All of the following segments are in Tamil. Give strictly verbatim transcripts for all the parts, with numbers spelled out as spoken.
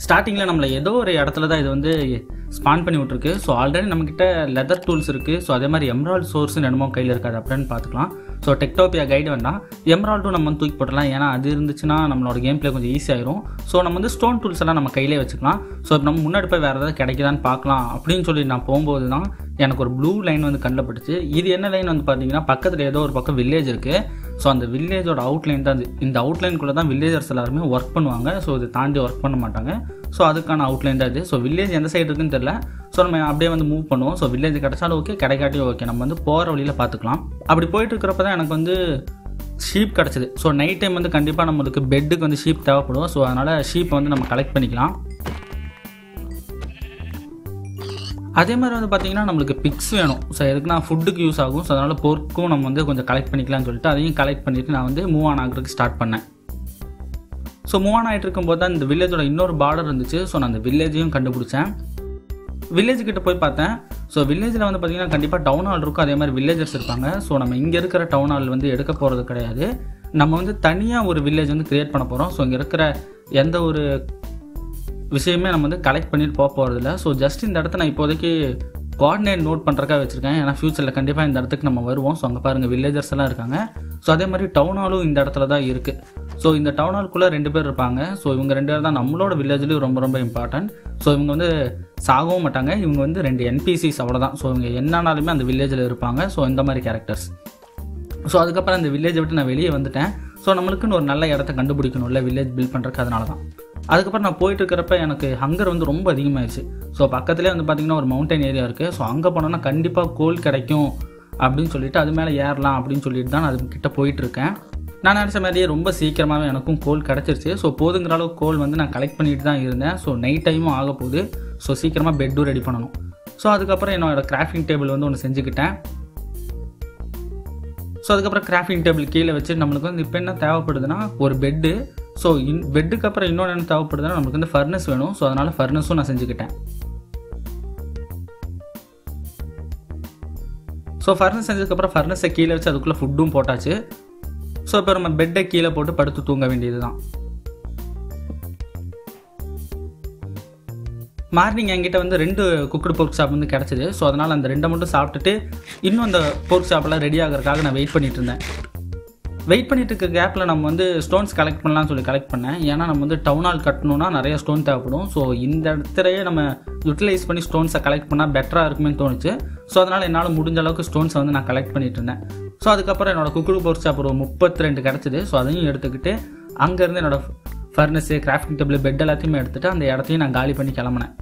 ஸ்டார்டிங்கில் நம்மளை ஏதோ ஒரு இடத்துல தான் இது வந்து ஸ்பான் பண்ணி விட்ருக்கு. ஸோ ஆல்ரெடி நம்மக்கிட்ட லெதர் டூல்ஸ் இருக்குது. ஸோ அதே மாதிரி எம்ராய்டு சோர்ஸ்னு என்னமோ கையில் இருக்காது அப்படின்னு பார்த்துக்கலாம். ஸோ டெக்டோபியா கைடு வேண்டாம், எம்ராய்டும் நம்ம வந்து தூக்கி போட்டலாம். ஏன்னா அது இருந்துச்சுன்னா நம்மளோட கேம் பிளே கொஞ்சம் ஈஸி ஆயிரும். ஸோ நம்ம வந்து ஸ்டோன் டூல்ஸ் எல்லாம் நம்ம கையிலே வச்சுக்கலாம். ஸோ இப்போ நம்ம முன்னாடி போய் வேறு ஏதாவது கிடைக்குதான்னு பார்க்கலாம் அப்படின்னு சொல்லி நான் போகும்போது தான் எனக்கு ஒரு ப்ளூ லைன் வந்து கண்ணில் பட்டுச்சு. இது என்ன லைன் வந்து பார்த்தீங்கன்னா, பக்கத்தில் ஏதோ ஒரு பக்கம் வில்லேஜ் இருக்குது. ஸோ அந்த வில்லேஜோட அவுட்லைன் தான் இது. இந்த அவுட்லைனுக்குள்ளே தான் வில்லேஜர்ஸ் எல்லாருமே ஒர்க் பண்ணுவாங்க. ஸோ இது தாண்டி ஒர்க் பண்ண மாட்டாங்க. ஸோ அதுக்கான அவுட்லைன் தான் இது. ஸோ வில்லேஜ் எந்த சைடு இருக்குன்னு தெரியல. ஸோ நம்ம அப்படியே வந்து மூவ் பண்ணுவோம். ஸோ வில்லேஜ் கிடைச்சாலும் ஓகே, கிடைக்காட்டியும் ஓகே, நம்ம வந்து போகிற வழியில் பார்த்துக்கலாம். அப்படி போயிட்டு இருக்கிறப்ப தான் எனக்கு வந்து ஷீப் கிடச்சிது. ஸோ நைட் டைம் வந்து கண்டிப்பாக நம்மளுக்கு பெட்டுக்கு வந்து ஷீப் தேவைப்படும். ஸோ அதனால் ஷீப்பை வந்து நம்ம கலெக்ட் பண்ணிக்கலாம். அதே மாதிரி வந்து பார்த்திங்கன்னா நம்மளுக்கு பிக்ஸ் வேணும். ஸோ எதுக்குன்னா ஃபுட்டுக்கு யூஸ் ஆகும். ஸோ அதனால் போர்க்கும் நம்ம வந்து கொஞ்சம் கலெக்ட் பண்ணிக்கலாம்னு சொல்லிட்டு அதையும் கலெக்ட் பண்ணிவிட்டு நான் வந்து மூவ் ஆன் ஆகிறதுக்கு ஸ்டார்ட் பண்ணேன். ஸோ மூவ் ஆன் ஆகிட்டு இருக்கும்போது தான் இந்த வில்லேஜோட இன்னொரு பார்டர் இருந்துச்சு. ஸோ நான் அந்த வில்லேஜையும் கண்டுபிடிச்சேன். வில்லேஜ் கிட்ட போய் பார்த்தேன். ஸோ வில்லேஜில் வந்து பார்த்திங்கன்னா கண்டிப்பாக டவுன் ஹால் இருக்கும், அதே மாதிரி வில்லேஜர்ஸ் இருப்பாங்க. ஸோ நம்ம இங்கே இருக்கிற டவுன் ஹால் வந்து எடுக்க போகிறது கிடையாது. நம்ம வந்து தனியாக ஒரு வில்லேஜ் வந்து க்ரியேட் பண்ண போகிறோம். ஸோ இங்கே இருக்கிற எந்த ஒரு விஷயமே நம்ம வந்து கலெக்ட் பண்ணிட்டு போக போகிறதில்ல. ஸோ ஜஸ்ட் இந்த இடத்த நான் இப்போதைக்கு கோஆர்டினேட் நோட் பண்ணுறக்காக வச்சுருக்கேன். ஏன்னா ஃபியூச்சரில் கண்டிப்பாக இந்த இடத்துக்கு நம்ம வருவோம். ஸோ அங்கே பாருங்கள் வில்லேஜர்ஸ் எல்லாம் இருக்காங்க. ஸோ அதே மாதிரி டவுன் ஹாலும் இந்த இடத்துல தான் இருக்குது. ஸோ இந்த டவுன் ஹால்குள்ளே ரெண்டு பேர் இருப்பாங்க. ஸோ இவங்க ரெண்டு பேர் தான் நம்மளோட வில்லேஜ்லேயும் ரொம்ப ரொம்ப இம்பார்ட்டன்ட். ஸோ இவங்க வந்து சாகவும் மாட்டாங்க. இவங்க வந்து ரெண்டு என்பிசிஸ் அவ்வளோதான். ஸோ இவங்க என்னன்னாலுமே அந்த வில்லேஜில் இருப்பாங்க. ஸோ இந்த மாதிரி கேரக்டர்ஸ். ஸோ அதுக்கப்புறம் அந்த வில்லேஜை விட்டு நான் வெளியே வந்துட்டேன். ஸோ நம்மளுக்குன்னு ஒரு நல்ல இடத்த கண்டுபிடிக்கணும்ல வில்லேஜ் பில்ட் பண்ணுறதுக்கு, அதனால தான். அதுக்கப்புறம் நான் போயிட்டு இருக்கிறப்ப எனக்கு ஹங்கர் வந்து ரொம்ப அதிகமாகிடுச்சு. ஸோ பக்கத்துலேயே வந்து பார்த்திங்கன்னா ஒரு மவுண்டன் ஏரியா இருக்குது. ஸோ அங்கே போனோன்னா கண்டிப்பாக கோல் கிடைக்கும் அப்படின்னு சொல்லிட்டு அது மேலே ஏறலாம் அப்படின்னு சொல்லிட்டு தான் நான் அது கிட்ட போயிட்டுருக்கேன். நான் நினச்ச மாதிரியே ரொம்ப சீக்கிரமாகவே எனக்கும் கோல் கிடச்சிருச்சு. ஸோ போதுங்கிற அளவுக்கு கோல் வந்து நான் கலெக்ட் பண்ணிட்டு தான் இருந்தேன். ஸோ நைட் டைமும் ஆக போகுது. ஸோ சீக்கிரமாக பெட்டும் ரெடி பண்ணணும். ஸோ அதுக்கப்புறம் என்னோடய கிராஃப்டிங் டேபிள் வந்து ஒன்று செஞ்சுக்கிட்டேன். ஸோ அதுக்கப்புறம் கிராஃப்டிங் டேபிள் கீழே வச்சு நம்மளுக்கு வந்து இப்போ என்ன தேவைப்படுதுன்னா ஒரு பெட்டு. ஸோ இன் பெட்டுக்கு அப்புறம் இன்னொன்று என்ன தேவைப்படுதுன்னா நம்மளுக்கு வந்து ஃபர்னஸ் வேணும். ஸோ அதனால் ஃபர்னஸும் நான் செஞ்சுக்கிட்டேன். ஸோ ஃபர்னஸ் செஞ்சதுக்கப்புறம் ஃபர்னஸை கீழே வச்சு அதுக்குள்ளே ஃபுட்டும் போட்டாச்சு. ஸோ இப்போ நம்ம பெட்டை கீழே போட்டு படுத்து தூங்க வேண்டியது தான். மார்னிங் என்கிட்ட வந்து ரெண்டு குக்குடு போர்க் ஷாப் வந்து கிடச்சிது. ஸோ அதனால் அந்த ரெண்டை மட்டும் சாப்பிட்டுட்டு இன்னும் அந்த போர்க் ஷாப்பெல்லாம் ரெடி ஆகிறதுக்காக நான் வெயிட் பண்ணிட்டு இருந்தேன். வெயிட் பண்ணிட்டு இருக்க கேப்பில் நம்ம வந்து ஸ்டோன்ஸ் கலெக்ட் பண்ணலாம்னு சொல்லி கலெக்ட் பண்ணேன். ஏன்னா நம்ம வந்து டவுன் ஹால் கட்டணும்னா நிறைய ஸ்டோன் தேவைப்படும். ஸோ இந்த இடத்துலையே நம்ம யூட்டிலைஸ் பண்ணி ஸ்டோன்ஸை கலெக்ட் பண்ணால் பெட்டராக இருக்குமே தோணுச்சு. ஸோ அதனால் என்னால் முடிஞ்ச அளவுக்கு ஸ்டோன்ஸை வந்து நான் கலெக்ட் பண்ணிட்டு இருந்தேன். ஸோ அதுக்கப்புறம் என்னோடய குக்குடு போர்க் ஷாப் ஒரு முப்பத்தி ரெண்டு கிடச்சிது. ஸோ அதையும் எடுத்துக்கிட்டு அங்கேருந்து என்னோடய ஃபர்னஸு, கிராஃப்டிங் டேபிள், பெட் எல்லாத்தையுமே எடுத்துகிட்டு அந்த இடத்தையும் நான் காலி பண்ணி கிளம்புனேன்.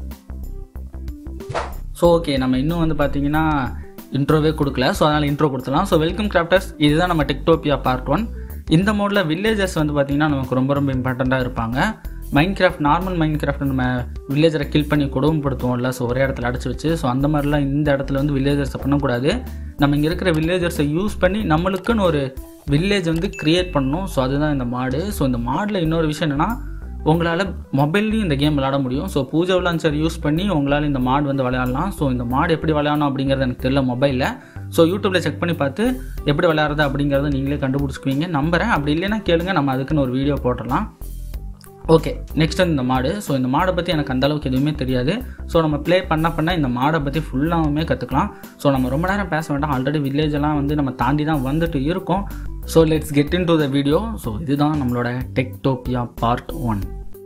ஸோ ஓகே, நம்ம இன்னும் வந்து பார்த்திங்கன்னா இன்ட்ரோவே கொடுக்கல. ஸோ அதனால் இன்ட்ரோ கொடுத்துலாம். ஸோ வெல்கம் கிராஃப்டர்ஸ், இதுதான் நம்ம டெக்டோபியா பார்ட் ஒன். இந்த மோடில் வில்லேஜர்ஸ் வந்து பார்த்திங்கன்னா நமக்கு ரொம்ப ரொம்ப இம்பார்ட்டண்ட்டாக இருப்பாங்க. Minecraft, normal Minecraft நம்ம வில்லேஜரை கில் பண்ணி கொடுமைப்படுத்துவோம்ல. ஸோ ஒரே இடத்துல அடைச்சி வச்சு, ஸோ அந்த மாதிரிலாம் இந்த இடத்துல வந்து வில்லேஜர்ஸை பண்ணக்கூடாது. நம்ம இங்கே இருக்கிற வில்லேஜர்ஸை யூஸ் பண்ணி நம்மளுக்குன்னு ஒரு வில்லேஜ் வந்து க்ரியேட் பண்ணணும். ஸோ அதுதான் இந்த மாடு. ஸோ இந்த மாடில் இன்னொரு விஷயம் என்னென்னா, உங்களால் மொபைல்லையும் இந்த கேம் விளையாட முடியும். ஸோ பூஜா லான்ச்சர் யூஸ் பண்ணி உங்களால் இந்த மாடு வந்து விளையாடலாம். ஸோ இந்த மாடு எப்படி விளையாடணும் அப்படிங்கிறது எனக்கு தெரியல மொபைலில். ஸோ யூடியூப்பில் செக் பண்ணி பார்த்து எப்படி விளையாடுறது அப்படிங்கிறத நீங்களே கண்டுபிடிச்சிக்குவீங்க நம்புகிறேன். அப்படி இல்லைன்னா கேளுங்க, நம்ம அதுக்குன்னு ஒரு வீடியோ போட்டுடலாம். ஓகே, நெக்ஸ்ட் வந்து இந்த மாடு. ஸோ இந்த மாடை பற்றி எனக்கு அந்தளவுக்கு எதுவுமே தெரியாது. ஸோ நம்ம ப்ளே பண்ண பண்ண இந்த மாடை பற்றி ஃபுல்லாகவுமே கற்றுக்கலாம். ஸோ நம்ம ரொம்ப நேரம் பேச வேண்டாம். ஆல்ரெடி வில்லேஜெல்லாம் வந்து நம்ம தாண்டி தான் வந்துட்டு இருக்கோம். So let's get into the video. So இதுதான் நம்மளோட டெக்டோபியா பார்ட் ஒன்.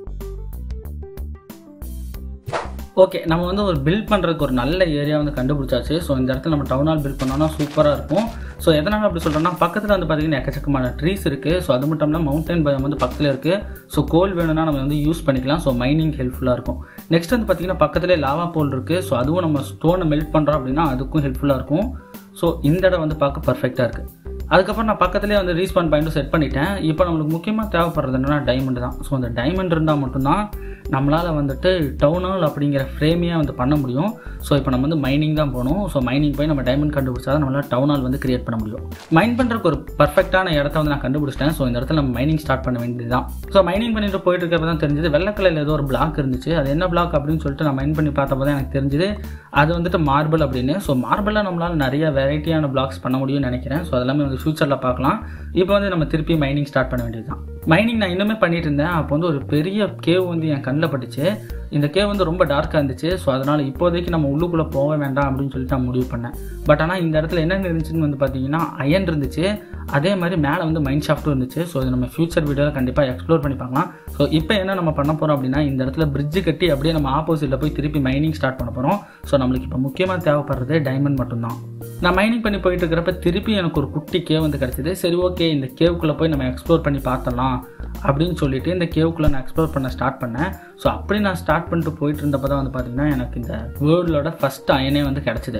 ஓகே, நம்ம வந்து ஒரு பில்ட் பண்ணுறதுக்கு ஒரு நல்ல ஏரியா வந்து கண்டுபிடிச்சாச்சு. ஸோ இந்த இடத்துல நம்ம டவுன் ஹால் பில்ட் பண்ணோன்னா சூப்பராக இருக்கும். ஸோ எதனால் அப்படி சொல்கிறோன்னா, பக்கத்தில் வந்து பார்த்திங்கன்னா எக்கச்சக்கமான ட்ரீஸ் இருக்குது. ஸோ அது மட்டும் இல்லாமல் மவுண்டன் பயம் வந்து பக்கத்தில் இருக்குது. ஸோ கோல் வேணும்னா நம்ம வந்து யூஸ் பண்ணிக்கலாம். ஸோ மைனிங் ஹெல்ப்ஃபுல்லாக இருக்கும். நெக்ஸ்ட் வந்து பார்த்திங்கன்னா பக்கத்துலேயே லாவா போல் இருக்குது. ஸோ அதுவும் நம்ம ஸ்டோனை மெல்ட் பண்ணுறோம் அப்படின்னா அதுக்கும் ஹெல்ப்ஃபுல்லாக இருக்கும். ஸோ இந்த இடம் வந்து பார்க்க பர்ஃபெக்டாக இருக்குது. அதுக்கப்புறம் நான் பக்கத்துலேயே வந்து ரீஸ்பான் பாயிண்ட்டும் செட் பண்ணிட்டேன். இப்போ நம்மளுக்கு முக்கியமாக தேவைப்படுறது என்னென்னா டைமண்ட் தான். ஸோ அந்த டைமண்ட் இருந்தால் மட்டும்தான் நம்மளால் வந்துட்டு டவுன் ஹால் அப்படிங்கிற ஃப்ரேமையாக வந்து பண்ண முடியும். ஸோ இப்போ நம்ம வந்து மைனிங் தான் போகணும். ஸோ மைனிங் போய் நம்ம டைமண்ட் கண்டுபிடிச்சா தான் நம்மளால் டவுன் ஹால் வந்து கிரியேட் பண்ண முடியும். மைன் பண்ணுறதுக்கு ஒரு பர்ஃபெக்டான இடத்த வந்து நான் கண்டுபிடிச்சிட்டேன். ஸோ இந்த இடத்துல நம்ம மைனிங் ஸ்டார்ட் பண்ண வேண்டியது தான். ஸோ மைனிங் பண்ணிட்டு போயிட்டு இருக்கிறப்ப தான் தெரிஞ்சது வெள்ளை கலரில் ஏதோ ஒரு பிளாக் இருந்துச்சு. அது என்ன பிளாக் அப்படின்னு சொல்லிட்டு நான் மைன் பண்ணி பார்த்தப்போ தான் எனக்கு தெரிஞ்சது அது வந்துட்டு மார்பிள் அப்படின்னு. ஸோ மார்பிளில் நம்மளால் நிறைய வெரைட்டியான பிளாக்ஸ் பண்ண முடியும்னு நினைக்கிறேன். ஸோ அதெல்லாமே வந்து ஃபியூச்சரில் பார்க்கலாம். இப்போ வந்து நம்ம திருப்பி மைனிங் ஸ்டார்ட் பண்ண வேண்டியது தான். மைனிங் நான் இன்னுமே பண்ணிட்டு இருந்தேன். அப்போ வந்து ஒரு பெரிய கேவ் வந்து என் கண்ணில் பட்டுச்சு. இந்த கேவ் வந்து ரொம்ப டார்க்காக இருந்துச்சு. ஸோ அதனால் இப்போதைக்கு நம்ம உள்ளுக்குள்ளே போக வேண்டாம் அப்படின்னு சொல்லிட்டு நான் முடிவு பண்ணேன். பட் ஆனால் இந்த இடத்துல என்னென்ன இருந்துச்சுன்னு வந்து பார்த்தீங்கன்னா அயன் இருந்துச்சு, அதே மாதிரி மேலே வந்து மைண்ட் ஷாஃப்ட்டும் இருந்துச்சு. ஸோ இது நம்ம ஃபியூச்சர் வீடியோவில் கண்டிப்பாக எக்ஸ்ப்ளோர் பண்ணி பார்க்கலாம். ஸோ இப்போ என்ன நம்ம பண்ண போகிறோம் அப்படின்னா, இந்த இடத்துல பிரிட்ஜ் கட்டி அப்படியே நம்ம ஆப்போசிட்டில் போய் திருப்பி மைனிங் ஸ்டார்ட் பண்ண போகிறோம். ஸோ நம்மளுக்கு இப்போ முக்கியமாக தேவைப்படுறது டைமண்ட் மட்டும்தான். நான் மைனிங் பண்ணி போயிட்டு இருக்கிறப்ப திருப்பி எனக்கு ஒரு குட்டி கேவ் வந்து கிடச்சிது. சரி ஓகே, இந்த கேவுக்குள்ளே போய் நம்ம எக்ஸ்ப்ளோர் பண்ணி பார்த்தலாம் அப்படின்னு சொல்லிட்டு இந்த கேவுக்குள்ளே நான் எக்ஸ்ப்ளோர் பண்ண ஸ்டார்ட் பண்ணேன். ஸோ அப்படி நான் ஸ்டார்ட் பண்ணிட்டு போயிட்டு இருந்தப்போ தான் வந்து பார்த்தீங்கன்னா எனக்கு இந்த வேர்ல்டோட ஃபஸ்ட் அயனே வந்து கிடச்சிது.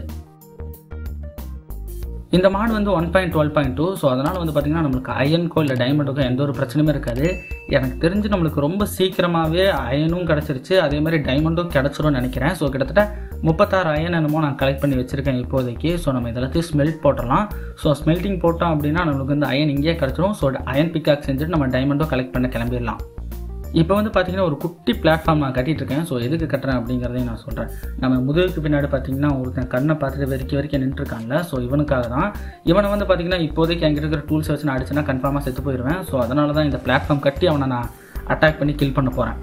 இந்த மாடு வந்து one point twelve point two so அதனால் வந்து பார்த்திங்கன்னா நம்மளுக்கு அயனுக்கோ இல்லை டைமண்டுக்கோ எந்த ஒரு பிரச்சனையுமே இருக்காது. எனக்கு தெரிஞ்சு நம்மளுக்கு ரொம்ப சீக்கிரமாகவே அயனும் கிடச்சிருச்சு, அதே மாதிரி டைமண்டும் கிடச்சிரும்னு நினைக்கிறேன். ஸோ கிட்டத்தட்ட முப்பத்தாறு அயன் என்னமோ நான் கலெக்ட் பண்ணி வச்சுருக்கேன் இப்போதைக்கு. ஸோ நம்ம இதெல்லாத்தையும் ஸ்மெல்ட் போட்டலாம். ஸோ ஸ்மெல்ட்டிங் போட்டோம் அப்படின்னா நம்மளுக்கு வந்து அயன் இங்கேயே கிடச்சிரும். ஸோ அயன் பிக்காக் செஞ்சுட்டு நம்ம டைமண்டும் கலெக்ட் பண்ண கிளம்பிடலாம். இப்போ வந்து பார்த்தீங்கன்னா ஒரு குட்டி பிளாட்ஃபார்ம் நான் கட்டிகிட்டு இருக்கேன். ஸோ எதுக்கு கட்டுறேன் அப்படிங்கிறதையும் நான் சொல்கிறேன். நம்ம முதுகுக்கு பின்னாடி பார்த்தீங்கன்னா ஒருத்தன் கண்ணை பார்த்துட்டு வரைக்கும் வரைக்கும் நின்றுருக்காங்கல்ல, ஸோ இவனுக்காக தான். இவனை வந்து பார்த்தீங்கன்னா இப்போதைக்கு என்கிட்ட இருக்கிற டூல்ஸ் வச்சு நான் அடிச்சுன்னா கன்ஃபார்மாக செத்து போயிடுவேன். ஸோ அதனால தான் இந்த பிளாட்ஃபார்ம் கட்டி அவனை நான் அட்டாக் பண்ணி கில் பண்ண போகிறேன்.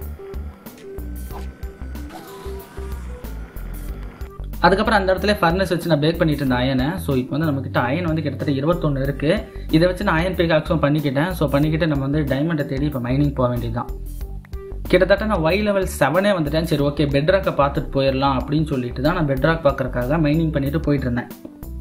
அதுக்கப்புறம் அந்த இடத்துல ஃபர்னஸ் வச்சு நான் பேக் பண்ணிட்டு இருந்தேன் அயனை. ஸோ இப்போ வந்து நம்மக்கிட்ட அயன் வந்து கிட்டத்தட்ட இருபத்தொன்று இருக்குது. இதை வச்சு நான் அயன் பிக்காக்ஸும் பண்ணிக்கிட்டேன். ஸோ பண்ணிக்கிட்டு நம்ம வந்து டைமண்டை தேடி இப்போ மைனிங் போக வேண்டியது தான். கிட்டத்தட்ட நான் ஒய் லெவல் செவனே வந்துட்டேன். சரி ஓகே, பெட்ராக்கை பார்த்துட்டு போயிடலாம் அப்படின்னு சொல்லிட்டு தான் நான் பெட்ராக் பார்க்கறதுக்காக மைனிங் பண்ணிட்டு போயிட்டு இருந்தேன்.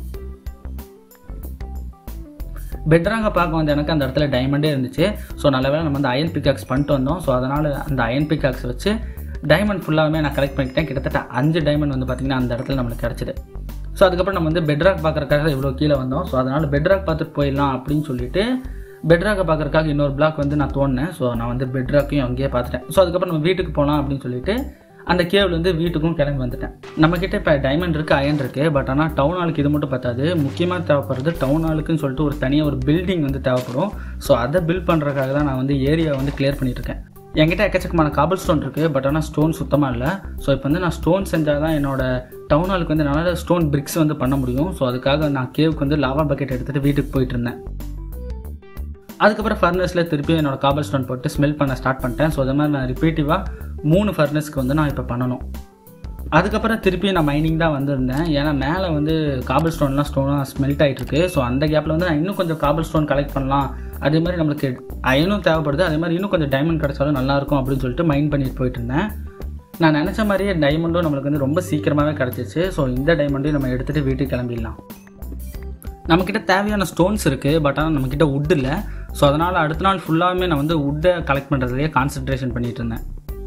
பெட்ராக்கை பார்க்க வந்து எனக்கு அந்த இடத்துல டைமண்டே இருந்துச்சு. ஸோ நல்ல வேளை நம்ம வந்து அயன் பிக்காக்ஸ் பண்ணிட்டு வந்தோம். ஸோ அதனால் அந்த அயன் பிக்காக்ஸ் வச்சு டைமண்ட் ஃபுல்லாகவே நான் கலெக்ட் பண்ணிக்கிட்டேன். கிட்டத்தட்ட அஞ்சு டைமண்ட் வந்து பார்த்திங்கன்னா அந்த இடத்துல நம்மளுக்கு கிடச்சிது. ஸோ அதுக்கப்புறம் நம்ம வந்து பெட்ராக் பார்க்குறக்காக இவ்வளோ கீழே வந்தோம். ஸோ அதனால் பெட்ராக் பார்த்துட்டு போயிடலாம் அப்படின்னு சொல்லிட்டு பெட்ராக்கை பார்க்குறக்காக இன்னொரு பிளாக் வந்து நான் தோணினேன். ஸோ நான் வந்து பெட்ராக்கையும் அங்கேயே பார்த்துட்டேன். ஸோ அதுக்கப்புறம் நம்ம வீட்டுக்கு போகலாம் அப்படின்னு சொல்லிட்டு அந்த கேவ்லேருந்து வீட்டுக்கும் கிளம்பி வந்துட்டேன். நம்மக்கிட்ட இப்போ டைமண்ட் இருக்குது, அயன் இருக்குது. பட் ஆனால் டவுன் ஹாலுக்கு இது மட்டும் பார்த்தாது. முக்கியமாக தேவைப்படுறது டவுன் ஹாலுக்குன்னு சொல்லிட்டு ஒரு தனியாக ஒரு பில்டிங் வந்து தேவைப்படும். ஸோ அதை பில்ட் பண்ணுறதுக்காக தான் நான் வந்து ஏரியா வந்து கிளியர் பண்ணிட்டுருக்கேன். என்கிட்ட எக்கச்சக்கமான காபிள் ஸ்டோன் இருக்குது, பட் ஆனால் ஸ்டோன் சுத்தமாக இல்லை. ஸோ இப்போ வந்து நான் ஸ்டோன் செஞ்சால் தான் என்னோட டவுன் ஹாலுக்கு வந்து நல்ல ஸ்டோன் பிரிக்ஸ் வந்து பண்ண முடியும். ஸோ அதுக்காக நான் கேவுக்கு வந்து லாவா பக்கெட் எடுத்துகிட்டு வீட்டுக்கு போயிட்டு இருந்தேன். அதுக்கப்புறம் ஃபர்னஸில் திருப்பி என்னோட காபிள் ஸ்டோன் போட்டு ஸ்மெல் பண்ண ஸ்டார்ட் பண்ணிட்டேன். ஸோ அதே மாதிரி நான் ரிப்பீட்டிவாக மூணு ஃபர்னஸ்க்கு வந்து நான் இப்போ பண்ணணும். அதுக்கப்புறம் திருப்பி நான் மைனிங் தான் வந்திருந்தேன். ஏன்னா மேலே வந்து காபிள் ஸ்டோன்லாம் ஸ்டோனாக ஸ்மெல்ட் ஆகிட்டுருக்கு. ஸோ அந்த கேப்பில் வந்து நான் இன்னும் கொஞ்சம் காபிள் ஸ்டோன் கலெக்ட் பண்ணலாம், அதே மாதிரி நம்மளுக்கு அயனும் தேவைப்படுது, அதே மாதிரி இன்னும் கொஞ்சம் டைமண்ட் கிடச்சாலும் நல்லாயிருக்கும் அப்படின்னு சொல்லிட்டு மைண்ட் பண்ணிட்டு போயிட்டு இருந்தேன். நான் நினச்ச மாதிரியே டைமண்டும் நம்மளுக்கு வந்து ரொம்ப சீக்கிரமாகவே கிடச்சிச்சு. ஸோ இந்த டைமண்டையும் நம்ம எடுத்துகிட்டு வீட்டுக்கு கிளம்பிடலாம். நம்மக்கிட்ட தேவையான ஸ்டோன்ஸ் இருக்குது, பட் ஆனால் நம்மக்கிட்ட வுட் இல்லை. ஸோ அதனால் அடுத்த நாள் ஃபுல்லாகவே நான் வந்து வுட்டை கலெக்ட் பண்ணுறதுலேயே கான்சன்ட்ரேஷன் பண்ணிகிட்டு இருந்தேன்.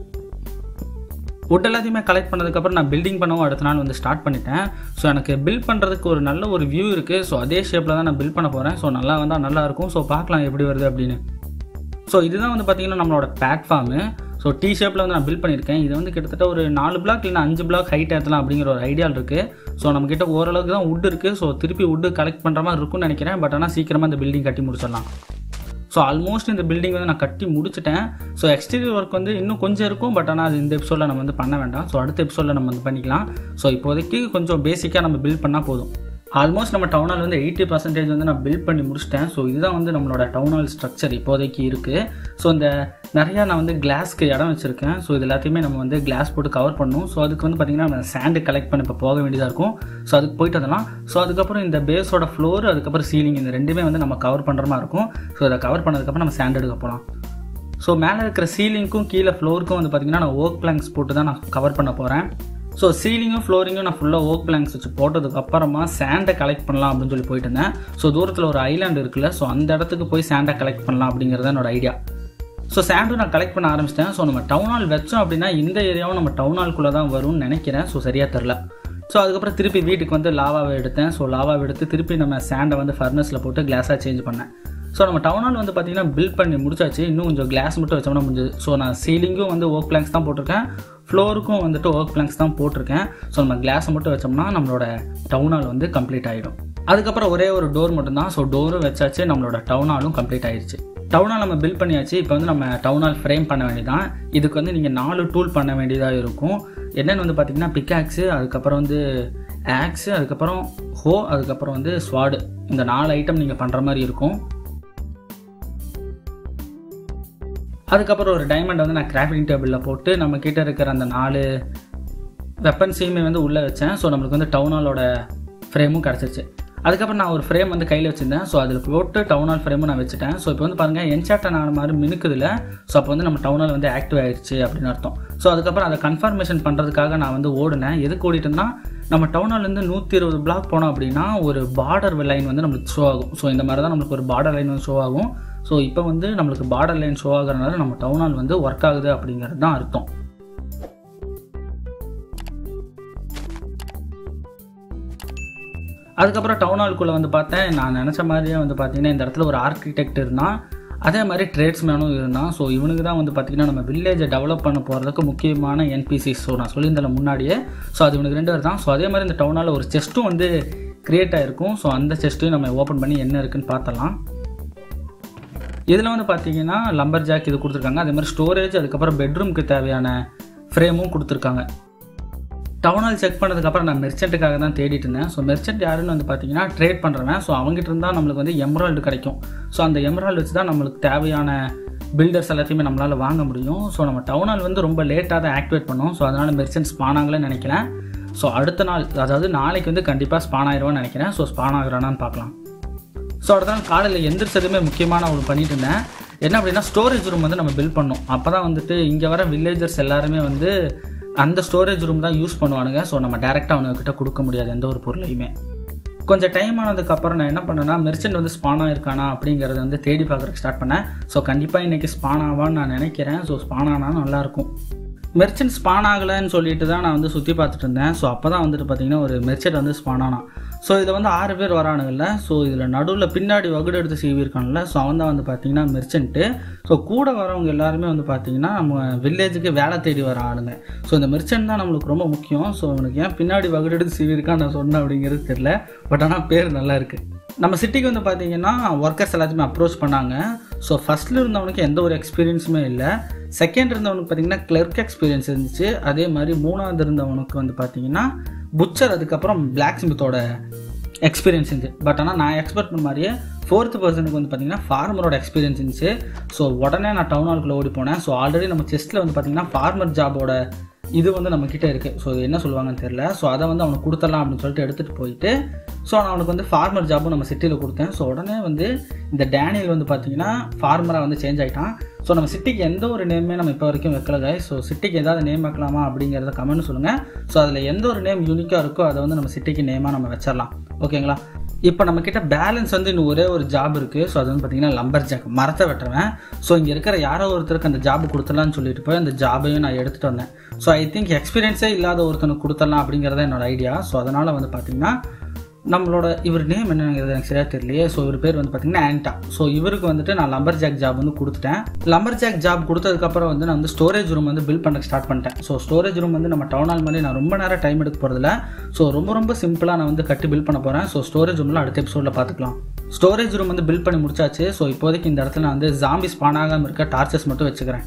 வுட் எல்லாத்தையுமே கலெக்ட் பண்ணதுக்கப்புறம் நான் பில்டிங் பண்ணவும் அடுத்த நாள் வந்து ஸ்டார்ட் பண்ணிட்டேன். ஸோ எனக்கு பில்ட் பண்ணுறதுக்கு ஒரு நல்ல ஒரு வியூ இருக்குது. ஸோ அதே ஷேப்பில் தான் நான் பில்ட் பண்ண போகிறேன். ஸோ நல்லா வந்தால் நல்லாயிருக்கும். ஸோ பார்க்கலாம் எப்படி வருது அப்படின்னு. ஸோ இதுதான் வந்து பார்த்திங்கன்னா நம்மளோட பிளாட்ஃபார்மு. ஸோ டி ஷேப்பில் வந்து நான் பில்ட் பண்ணியிருக்கேன். இது வந்து கிட்டத்தட்ட ஒரு நாலு பிளாக் இல்லைனா அஞ்சு பிளாக் ஹைட் ஏற்றலாம் அப்படிங்கிற ஒரு ஐடியாவில் இருக்குது. ஸோ நம்மக்கிட்ட ஓரளவுக்கு தான் வுட் இருக்குது. ஸோ திருப்பி வுட்டு கலெக்ட் பண்ணுற மாதிரி இருக்கும்னு நினைக்கிறேன். பட் ஆனால் சீக்கிரமாக இந்த பில்டிங் கட்டி முடிச்சிடலாம். ஸோ ஆல்மோஸ்ட் இந்த பில்டிங் வந்து நான் கட்டி முடிச்சிட்டேன். ஸோ எக்ஸ்டீரியர் ஒர்க் வந்து இன்னும் கொஞ்சம் இருக்கும், பட் ஆனால் அது இந்த எபிசோடில் நம்ம வந்து பண்ண வேண்டாம். ஸோ அடுத்த எபிசோடில் நம்ம வந்து பண்ணிக்கலாம். ஸோ இப்போதைக்கு கொஞ்சம் பேசிக்காக நம்ம பில்ட் பண்ணால் போதும். ஆல்மோஸ்ட் நம்ம டவுன் ஹால் வந்து எயிட்டி பர்சன்டேஜ் வந்து நான் பில்ட் பண்ணி முடிச்சிட்டேன். ஸோ இதுதான் வந்து நம்மளோட டவுன் ஹால் ஸ்ட்ரக்சர் இப்போதைக்கு இருக்குது. ஸோ இந்த நிறையா நான் வந்து கிளாஸ்க்கு இடம் வச்சுருக்கேன். ஸோ இது எல்லாத்தையுமே நம்ம வந்து கிளாஸ் போட்டு கவர் பண்ணணும். ஸோ அதுக்கு வந்து பார்த்திங்கன்னா நம்ம சாண்டு கலெக்ட் பண்ண இப்போ போக வேண்டியதாக இருக்கும். ஸோ அதுக்கு போயிட்டு அதெல்லாம் ஸோ அதுக்கப்புறம் இந்த பேஸோட ஃப்ளோர், அதுக்கப்புறம் சீலிங், இந்த ரெண்டுமே வந்து நம்ம கவர் பண்ணுற மாதிரி இருக்கும். ஸோ அதை கவர் பண்ணதுக்கப்புறம் நம்ம சாண்ட் எடுக்க போகலாம். ஸோ மேலே இருக்கிற சீலிங்க்கும் கீழே ஃப்ளோருக்கும் வந்து பார்த்திங்கன்னா நான் ஓக் பிளாங்க்ஸ் போட்டு தான் நான் கவர் பண்ண போகிறேன். ஸோ சீலிங்கும் ஃப்ளோரிங்கும் நான் ஃபுல்லாக ஓக் பிளாங்க்ஸ் வச்சு போட்டதுக்கு அப்புறமா சாண்டை கலெக்ட் பண்ணலாம் அப்படின்னு சொல்லி போயிட்டு இருந்தேன். ஸோ தூரத்தில் ஒரு ஐலாண்ட் இருக்குல்ல, ஸோ அந்த இடத்துக்கு போய் சாண்டை கலெக்ட் பண்ணலாம் அப்படிங்கிறது என்னோட ஐடியா. ஸோ சாண்டும் நான் கலெக்ட் பண்ண ஆரம்பிச்சிட்டேன். ஸோ நம்ம டவுன் ஹால் வச்சோம் அப்படின்னா இந்த ஏரியாவும் நம்ம டவுன் ஹால்குள்ளே தான் வரும்னு நினைக்கிறேன். ஸோ சரியாக தெரில. ஸோ அதுக்கப்புறம் திருப்பி வீட்டுக்கு வந்து லாவாவை எடுத்தேன். ஸோ லாவாவை எடுத்து திருப்பி நம்ம சாண்டை வந்து ஃபர்னஸில் போட்டு கிளாஸாக சேஞ்ச் பண்ணேன். ஸோ நம்ம டவுன் ஹால் வந்து பார்த்திங்கன்னா பில்ட் பண்ணி முடிச்சாச்சு. இன்னும் கொஞ்சம் கிளாஸ் மட்டும் வச்சோம்னா முடிஞ்சது. ஸோ நான் சீலிங்கும் வந்து ஓக் பிளாங்க்ஸ் தான் போட்டிருக்கேன், ஃப்ளோருக்கும் வந்துட்டு ஓக் பிளாங்க்ஸ் தான் போட்டிருக்கேன். ஸோ நம்ம கிளாஸை மட்டும் வச்சோம்னா நம்மளோட டவுன் ஹால் வந்து கம்ப்ளீட் ஆகிடும். அதுக்கப்புறம் ஒரே ஒரு டோர் மட்டும்தான். ஸோ டோரும் வச்சாச்சு, நம்மளோட டவுன் ஹாலும் கம்ப்ளீட் ஆகிடுச்சு. டவுன் ஹால் நம்ம பில்ட் பண்ணியாச்சு. இப்போ வந்து நம்ம டவுன் ஹால் ஃப்ரேம் பண்ண வேண்டியதான். இதுக்கு வந்து நீங்கள் நாலு டூல் பண்ண வேண்டியதாக இருக்கும். என்னென்னு வந்து பார்த்திங்கன்னா பிக்காக்ஸு, அதுக்கப்புறம் வந்து ஆக்ஸு, அதுக்கப்புறம் ஹோ, அதுக்கப்புறம் வந்து ஸ்வாடு. இந்த நாலு ஐட்டம் நீங்கள் பண்ணுற மாதிரி இருக்கும். அதுக்கப்புறம் ஒரு டைமண்ட் வந்து நான் கிராஃப்டிங் டேபிளில் போட்டு நம்ம கிட்ட இருக்கிற அந்த நாலு வெப்பன்ஸையுமே வந்து உள்ளே வச்சேன். ஸோ நம்மளுக்கு வந்து டவுன் ஹாலோட ஃப்ரேமும் கிடச்சிருச்சு. அதுக்கப்புறம் நான் ஒரு ஃப்ரேம் வந்து கையில் வச்சுருந்தேன். ஸோ அதில் போட்டு டவுன் ஹால் ஃப்ரேமும் நான் வச்சுட்டேன். ஸோ இப்போ வந்து பாருங்கள் என்சாட்டன் ஆன மாதிரி மினுக்குதில்ல. ஸோ அப்போ வந்து நம்ம டவுன் ஹால் வந்து ஆக்டிவ் ஆகிடுச்சு அப்படின்னு அர்த்தம். ஸோ அதுக்கப்புறம் அதை கன்ஃபர்மேஷன் பண்ணுறதுக்காக நான் வந்து ஓடினேன். எதுக்கு ஓடிட்டுன்னா நம்ம டவுன் ஹால்லேருந்து நூற்றி இருபது பிளாக் போனோம் அப்படின்னா ஒரு பார்டர் லைன் வந்து நம்மளுக்கு ஷோ ஆகும். ஸோ இந்த மாதிரி தான் நம்மளுக்கு ஒரு பார்டர் லைன் வந்து ஷோ ஆகும். ஸோ இப்போ வந்து நம்மளுக்கு பார்டர் லைன் ஷோ ஆகிறதுனால நம்ம டவுன் ஹால் வந்து ஒர்க் ஆகுது அப்படிங்கிறது தான் அர்த்தம். அதுக்கப்புறம் டவுன் ஹால்குள்ளே வந்து பார்த்தேன். நான் நினச்ச மாதிரியே வந்து பார்த்தீங்கன்னா இந்த இடத்துல ஒரு ஆர்கிடெக்ட் இருந்தான், அதே மாதிரி ட்ரேட்ஸ்மேனும் இருந்தான். ஸோ இவனுக்கு தான் வந்து பார்த்திங்கன்னா நம்ம வில்லேஜை டெவலப் பண்ண போகிறதுக்கு முக்கியமான என்பிசிஸ். ஸோ நான் சொல்லியிருந்தேன் முன்னாடியே. ஸோ அது இவனுக்கு ரெண்டு பேர் தான். ஸோ அதே மாதிரி இந்த டவுன் ஹாலில் ஒரு செஸ்ட்டும் வந்து க்ரியேட் ஆகிருக்கும். ஸோ அந்த செஸ்ட்டையும் நம்ம ஓப்பன் பண்ணி என்ன இருக்குன்னு பார்த்தலாம். இதில் வந்து பார்த்திங்கன்னா லம்பர் ஜாக் இது கொடுத்துருக்காங்க, அதே மாதிரி ஸ்டோரேஜ், அதுக்கப்புறம் பெட்ரூமுக்கு தேவையான ஃப்ரேமும் கொடுத்துருக்காங்க. டவுன் ஹால் செக் பண்ணதுக்கப்புறம் நான் மெர்ச்செண்ட்டுக்காக தான் தேடிட்டு இருந்தேன். ஸோ மெர்ச்செண்ட் யாருன்னு வந்து பார்த்தீங்கன்னா ட்ரேட் பண்ணுறவன். ஸோ அவங்ககிட்ட இருந்தால் நம்மளுக்கு வந்து எமரால்டு கிடைக்கும். ஸோ அந்த எமரால்டு வச்சு தான் நம்மளுக்கு தேவையான பில்டர்ஸ் எல்லாத்தையுமே நம்மளால் வாங்க முடியும். ஸோ நம்ம டவுன் ஹால் வந்து ரொம்ப லேட்டாக தான் ஆக்டிவேட் பண்ணோம். ஸோ அதனால் மெர்ச்செண்ட் ஸ்பான் ஆகலன்னு நினைக்கிறேன். ஸோ அடுத்த நாள், அதாவது நாளைக்கு வந்து கண்டிப்பாக ஸ்பான் ஆகிடுவான்னு நினைக்கிறேன். ஸோ ஸ்பான் ஆகிறானான்னு பார்க்கலாம். ஸோ அடுத்த நாள் காலையில் எந்திரிச்சதுமே முக்கியமான ஒன்று பண்ணிட்டு இருந்தேன். என்ன அப்படின்னா ஸ்டோரேஜ் ரூம் வந்து நம்ம பில்ட் பண்ணோம். அப்போ தான் வந்துட்டு இங்கே வர வில்லேஜர்ஸ் எல்லாருமே வந்து அந்த ஸ்டோரேஜ் ரூம் தான் யூஸ் பண்ணுவானுங்க. ஸோ நம்ம டேரெக்டாக அவனுக்கிட்ட கொடுக்க முடியாது எந்த ஒரு பொருளையுமே. கொஞ்சம் டைம் ஆனதுக்கப்புறம் நான் என்ன பண்ணேன்னா மெர்ச்செண்ட் வந்து ஸ்பான் ஆகிருக்கானா அப்படிங்கிறத வந்து தேடி பார்க்குறதுக்கு ஸ்டார்ட் பண்ணேன். ஸோ கண்டிப்பாக இன்றைக்கி ஸ்பான் ஆவான்னு நான் நினைக்கிறேன். ஸோ ஸ்பான் ஆனால் நல்லாயிருக்கும். மெர்ச்செண்ட் ஸ்பான் ஆகலைன்னு சொல்லிட்டு தான் நான் வந்து சுற்றி பார்த்துட்டு இருந்தேன். ஸோ அப்போ தான் வந்துட்டு பார்த்திங்கன்னா ஒரு மெர்ச்செண்ட் வந்து ஸ்பான் ஆனான். ஸோ இதில் வந்து ஆறு பேர் வரானுங்கள்ல. ஸோ இதில் நடுவில் பின்னாடி வகுடு எடுத்து சீவிருக்கானுல்ல. ஸோ அவன் தான் வந்து பார்த்திங்கன்னா மெர்ச்செண்ட்டு. ஸோ கூட வரவங்க எல்லாருமே வந்து பார்த்திங்கன்னா நம்ம வில்லேஜுக்கு வேலை தேடி வர ஆளுங்க. ஸோ இந்த மெர்ச்செண்ட் தான் நம்மளுக்கு ரொம்ப முக்கியம். ஸோ அவனுக்கு ஏன் பின்னாடி வகுடு எடுத்து சீவிருக்கான்னு நான் சொன்னேன் அப்படிங்கிறது தெரியல. பட் ஆனால் பேர் நல்லா இருக்குது. நம்ம சிட்டிக்கு வந்து பார்த்திங்கன்னா ஒர்க்கர்ஸ் எல்லாத்தையுமே அப்ரோச் பண்ணாங்க. ஸோ ஃபஸ்ட்டில் இருந்தவனுக்கு எந்த ஒரு எக்ஸ்பீரியன்ஸுமே இல்லை. செகண்ட் இருந்தவனுக்கு பார்த்திங்கன்னா கிளர்க் எக்ஸ்பீரியன்ஸ் இருந்துச்சு. அதே மாதிரி மூணாவது இருந்தவனுக்கு வந்து பார்த்திங்கன்னா புச்சர், அதுக்கப்புறம் பிளாக் ஸ்மித்தோட எக்ஸ்பீரியன்ஸ் இருந்துச்சு. பட் ஆனால் நான் எக்ஸ்பெக்ட் பண்ண மாதிரியே ஃபோர்த்து பர்சனுக்கு வந்து பார்த்திங்கன்னா ஃபார்மரோட எக்ஸ்பீரியன்ஸ் இருந்துச்சு. ஸோ உடனே நான் டவுன் ஹாலுக்குள்ளே ஓடி போனேன். ஸோ ஆல்ரெடி நம்ம செஸ்ட்டில் வந்து பார்த்திங்கன்னா ஃபார்மர் ஜாபோட இது வந்து நம்மக்கிட்ட இருக்குது. ஸோ இது என்ன சொல்லுவாங்கன்னு தெரியல. ஸோ அதை வந்து அவனுக்கு கொடுத்துடலாம் அப்படின்னு சொல்லிட்டு எடுத்துகிட்டு போயிட்டு ஸோ நான் அவனுக்கு வந்து ஃபார்மர் ஜாப்பும் நம்ம சிட்டியில் கொடுத்தேன். ஸோ உடனே வந்து இந்த டேனியல் வந்து பார்த்திங்கன்னா ஃபார்மராக வந்து சேஞ்ச் ஆகிட்டான். ஸோ நம்ம சிட்டிக்கு எந்த ஒரு நேமே நம்ம இப்போ வரைக்கும் வைக்கல guys. ஸோ சிட்டிக்கு ஏதாவது நேம் வைக்கலாமா அப்படிங்கிறத கமெண்ட் சொல்லுங்கள். ஸோ அதில் எந்த ஒரு நேம் யூனிக்காக இருக்கோ அதை வந்து நம்ம சிட்டிக்கு நேமாக நம்ம வச்சிடலாம். ஓகேங்களா? இப்போ நம்மக்கிட்ட பேலன்ஸ் வந்து இன்னும் ஒரே ஒரு ஜாப் இருக்குது. ஸோ அது வந்து பார்த்திங்கன்னா லம்பர் ஜாக், மரத்தை வெட்டுறேன். ஸோ இங்கே இருக்கிற யாரோ ஒருத்தருக்கு அந்த ஜாப் கொடுத்துடலான்னு சொல்லிட்டு போய் அந்த ஜாபையும் நான் எடுத்துகிட்டு வந்தேன். ஸோ ஐ திங்க் எக்ஸ்பீரியன்ஸே இல்லாத ஒருத்தனுக்கு கொடுத்துடலாம் அப்படிங்கிறத என்னோட ஐடியா. ஸோ அதனால் வந்து பார்த்திங்கன்னா நம்மளோட இவர் நேம் என்னங்கிறது எனக்கு சரியாக தெரியலையே. ஸோ இவர் பேர் வந்து பார்த்திங்கன்னா ஆண்டா. ஸோ இவருக்கு வந்துட்டு நான் லம்பர் ஜாக் ஜாப் வந்து கொடுத்துட்டேன். லம்பர் ஜாக் ஜாப் கொடுத்ததுக்கப்புறம் வந்து நான் வந்து ஸ்டோரேஜ் ரூம் வந்து பில்ட் பண்ண ஸ்டார்ட் பண்ணிட்டேன். ஸோ ஸ்டோரேஜ் ரூம் வந்து நம்ம டவுன் ஹால் மாதிரி நான் ரொம்ப நேரம் டைம் எடுக்க போகிறதில்ல. ஸோ ரொம்ப ரொம்ப சிம்பிளாக நான் வந்து கட்டி பில்ட் பண்ண போகிறேன். ஸோ ஸ்டோரேஜ் ரூமில் அடுத்த எபிசோடில் பார்த்துக்கலாம். ஸ்டோரேஜ் ரூம் வந்து பில்ட் பண்ணி முடிச்சாச்சு. ஸோ இப்போதைக்கு இந்த இடத்துல நான் வந்து ஜாம்பி ஸ்பான் ஆகாமல் இருக்க டார்ச்சர்ஸ் மட்டும் வச்சுக்கிறேன்.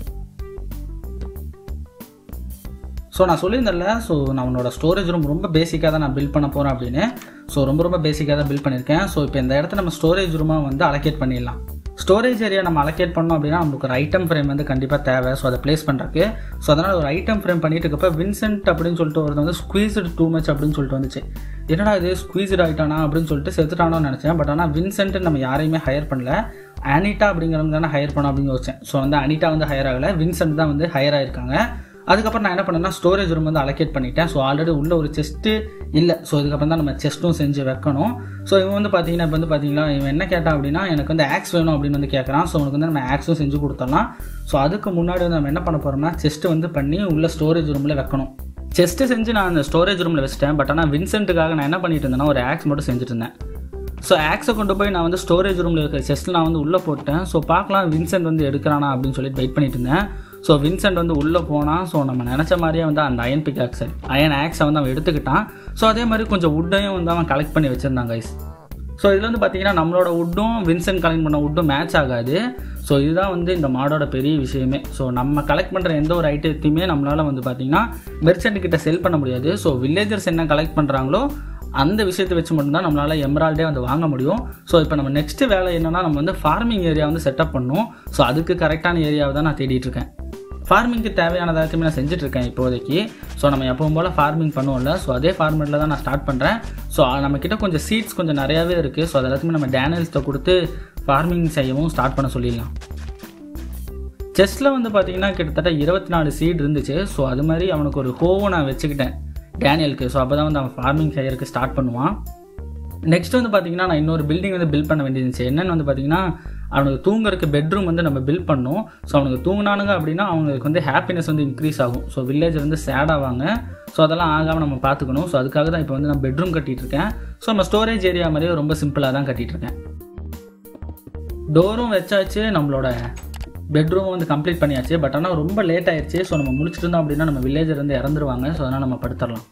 ஸோ நான் சொல்லியிருந்தேன்ல, ஸோ நான் உன்னோட ஸ்டோரேஜ் ரூம் ரொம்ப பேசிக்காக தான் நான் பில்ட் பண்ண போகிறேன் அப்படின்னு. ஸோ ரொம்ப ரொம்ப பேசிக்காக தான் பில்ட் பண்ணியிருக்கேன். ஸோ இப்போ இந்த இடத்த நம்ம ஸ்டோரேஜ் ரூமாக வந்து அலோகேட் பண்ணிடலாம். ஸ்டோரேஜ் ஏரியா நம்ம அலோகேட் பண்ணோம் அப்படின்னா நமக்கு ஒரு ஐட்டம் ஃப்ரேம் வந்து கண்டிப்பாக தேவை. ஸோ அதை ப்ளேஸ் பண்ணுறதுக்கு. ஸோ அதனால் ஒரு ஐட்டம் ஃப்ரேம் பண்ணிட்டு இருக்கப்போ வின்சென்ட் அப்படின்னு சொல்லிட்டு ஒருத்தர் வந்து ஸ்குவீஸ்டு டூ மச் அப்படின்னு சொல்லிட்டு வந்துச்சு. என்னடா இது ஸ்குவீஸ்டு ஆகிட்டானா அப்படின்னு சொல்லிட்டு செத்துட்டானோன்னு நினச்சேன். பட் ஆனால் வின்சென்ட் நம்ம யாரையுமே ஹையர் பண்ணல. அனிட்டா அப்படிங்கிறவங்க தானே ஹையர் பண்ணோம் அப்படின்னு யோசிச்சேன். ஸோ வந்து அனிட்டா வந்து ஹையர் ஆகலை, வின்சென்ட் தான் வந்து ஹையர் ஆகிருக்காங்க. அதுக்கப்புறம் நான் என்ன பண்ணேன்னா ஸ்டோரேஜ் ரூம் வந்து அலோகேட் பண்ணிட்டேன். ஸோ ஆல்ரெடி உள்ள ஒரு செஸ்ட்டு இல்லை. ஸோ இதுக்கப்புறம் தான் நம்ம செஸ்ட்டும் செஞ்சு வைக்கணும். ஸோ இவன் வந்து பார்த்தீங்கன்னா இப்போ வந்து பார்த்தீங்களா இவன் என்ன கேட்டான் அப்படின்னா எனக்கு வந்து ஆக்ஸ் வேணும் அப்படின்னு வந்து கேட்குறான். ஸோ உனக்கு வந்து நம்ம ஆக்ஸும் செஞ்சு கொடுத்துடலாம். ஸோ அதுக்கு முன்னாடி வந்து நம்ம என்ன பண்ண போகிறோம்னா செஸ்ட்டு வந்து பண்ணி உள்ள ஸ்டோரேஜ் ரூமில் வைக்கணும். செஸ்ட்டு செஞ்சு நான் அந்த ஸ்டோரேஜ் ரூமில் வச்சிட்டேன். பட் ஆனால் வின்சென்ட்டுக்காக நான் என்ன பண்ணிட்டு இருந்தேன்னா ஒரு ஆக்ஸ் மட்டும் செஞ்சுட்டு இருந்தேன். ஸோ ஆக்ஸை கொண்டு போய் நான் வந்து ஸ்டோரேஜ் ரூமில் இருக்கிற செஸ்ட்டில் நான் வந்து உள்ளே போட்டேன். ஸோ பார்க்கலாம் வின்சென்ட் வந்து எடுக்கிறானா அப்படின்னு சொல்லிட்டு வெயிட் பண்ணிட்டு இருந்தேன். ஸோ வின்சென்ட் வந்து உள்ளே போனால் ஸோ நம்ம நினச்ச மாதிரியே வந்து அந்த அயன் பிக் ஆக்ஸ் அயன் ஆக்ஸை வந்து அவன் எடுத்துக்கிட்டான். ஸோ அதே மாதிரி கொஞ்சம் வுட்டையும் வந்து அவன் கலெக்ட் பண்ணி வச்சுருந்தான் கைஸ். ஸோ இதில் வந்து பார்த்திங்கன்னா நம்மளோட வுட்டும் வின்சென்ட் கலெக்ட் பண்ண வுட்டும் மேட்ச் ஆகாது. ஸோ இதுதான் வந்து இந்த மாடோட பெரிய விஷயமே. ஸோ நம்ம கலெக்ட் பண்ணுற எந்த ஒரு ஐட்டத்தையுமே நம்மளால் வந்து பார்த்திங்கன்னா மெர்ச்சன்ட் கிட்ட செல் பண்ண முடியாது. ஸோ வில்லேஜர்ஸ் என்ன கலெக்ட் பண்ணுறாங்களோ அந்த விஷயத்தை வச்சு மட்டும்தான் நம்மளால் எமரால்டே வந்து வாங்க முடியும். ஸோ இப்போ நம்ம நெக்ஸ்ட்டு வேலை என்னென்னா நம்ம வந்து ஃபார்மிங் ஏரியா வந்து செட்டப் பண்ணணும். ஸோ அதுக்கு கரெக்டான ஏரியாவை தான் நான் தேடிட்டு இருக்கேன். ஃபார்மிங்க்கு தேவையானதாச்சுமே நான் செஞ்சுட்ருக்கேன் இப்போதைக்கு. ஸோ நம்ம எப்பவும் போல் ஃபார்மிங் பண்ணுவோம்ல, ஸோ அதே ஃபார்மேட்டில் தான் நான் ஸ்டார்ட் பண்ணுறேன். ஸோ நம்மக்கிட்ட கொஞ்சம் சீட்ஸ் கொஞ்சம் நிறையாவே இருக்குது. ஸோ அது எல்லாத்தையுமே நம்ம டேனியல்ஸ்ட்டை கொடுத்து ஃபார்மிங் செய்யவும் ஸ்டார்ட் பண்ண சொல்லிடலாம். செஸ்ட்டில் வந்து பார்த்திங்கன்னா கிட்டத்தட்ட இருபத்தி நாலு சீட் இருந்துச்சு. ஸோ அது மாதிரி அவனுக்கு ஒரு ஹோவும் நான் வச்சுக்கிட்டேன் டேனியலுக்கு. ஸோ அப்போ தான் வந்து அவன் ஃபார்மிங் செய்யறதுக்கு ஸ்டார்ட் பண்ணுவான். நெக்ஸ்ட் வந்து பார்த்திங்கன்னா நான் இன்னொரு பில்டிங் வந்து பில்ட் பண்ண வேண்டியிருந்துச்சு. என்னென்னு வந்து பார்த்திங்கன்னா அவனுக்கு தூங்குறதுக்கு பெட்ரூம் வந்து நம்ம பில்ட் பண்ணோம். ஸோ அவனுக்கு தூங்கினானுங்க அப்படின்னா அவங்களுக்கு வந்து ஹாப்பினஸ் வந்து இன்க்ரீஸ் ஆகும். ஸோ வில்லேஜ் வந்து சேட் ஆவாங்க. ஸோ அதெல்லாம் ஆகாமல் நம்ம பார்த்துக்கணும். ஸோ அதுக்காக தான் இப்போ வந்து நான் பெட்ரூம் கட்டிகிட்டு இருக்கேன். ஸோ நம்ம ஸ்டோரேஜ் ஏரியா மாதிரியே ரொம்ப சிம்பிளாக தான் கட்டிகிட்டு இருக்கேன். டோரும் வச்சாச்சு, நம்மளோட பெட்ரூம் வந்து கம்ப்ளீட் பண்ணியாச்சு. பட் ஆனால் ரொம்ப லேட் ஆயிடுச்சு. ஸோ நம்ம முடிச்சுட்டு இருந்தோம் அப்படின்னா நம்ம வில்லேஜர் வந்து இறந்துருவாங்க. ஸோ அதனால் நம்ம படுத்துடலாம்.